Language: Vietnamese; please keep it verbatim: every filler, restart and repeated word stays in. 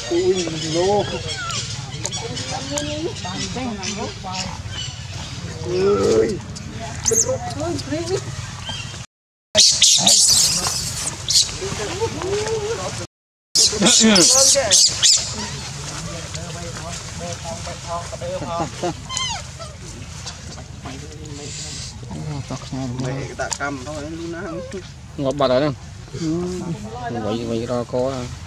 ui lô ơi mẹ ta cầm thôi luôn á ngọt bật rồi đó vậy vậy ra có